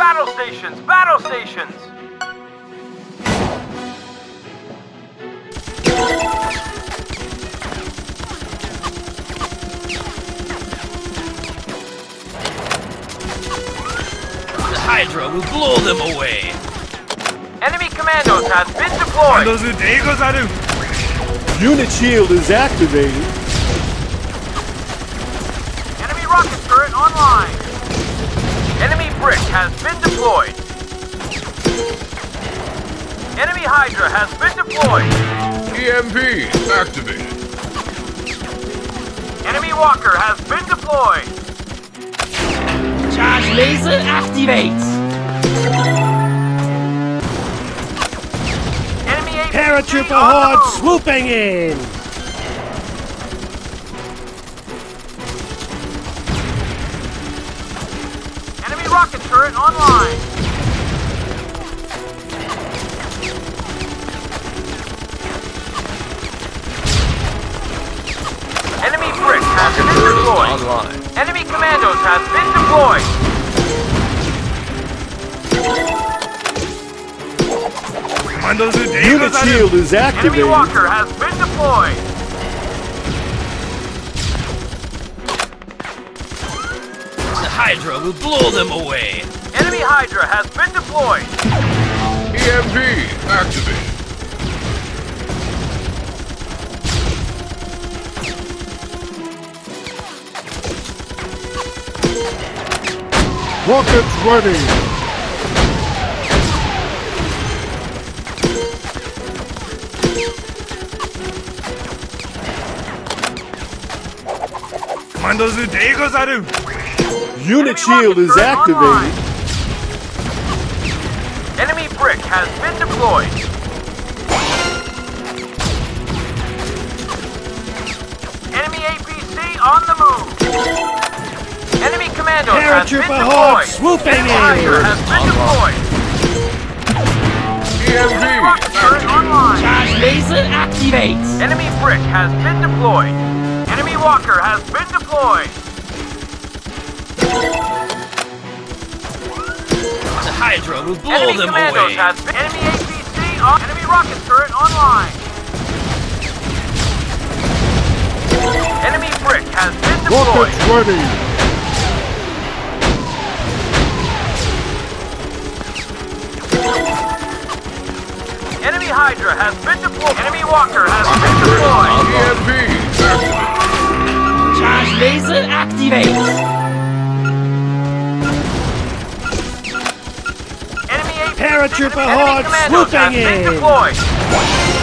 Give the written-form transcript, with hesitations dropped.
Battle stations! Battle stations! The Hydra will blow them away. Enemy commandos have been deployed! Unit shield is activated. Enemy rocket turret online! Enemy brick has been deployed! Enemy Hydra has been deployed! EMP activated. Enemy walker has been deployed! Charge laser activates. Enemy APC Paratrooper on the horde move. swooping in. Enemy rocket turret online! Enemy brick has been deployed! Online. Enemy commandos have been deployed! Unit shield is Enemy activated. walker has been deployed! The Hydra will blow them away. Enemy Hydra has been deployed! EMP activated. Rockets ready. Unit shield is activated. Enemy brick has been deployed! Enemy APC on the move! Enemy commandos have been Paratrooper horde deployed! swooping Enemy Hydra in. has been deployed! Enemy EMP rocket turret online! Charge laser activates. Enemy brick has been deployed! Enemy walker has been deployed! The Hydra will blow Enemy them commandos away. has been... Enemy APC on... Enemy rocket turret online! Enemy brick has been deployed! Rockets ready. Enemy Hydra has been deployed! Enemy walker has been deployed! EMP activated. Charge laser activates. Enemy APC Paratrooper enemy horde commandos have swooping been in. deployed!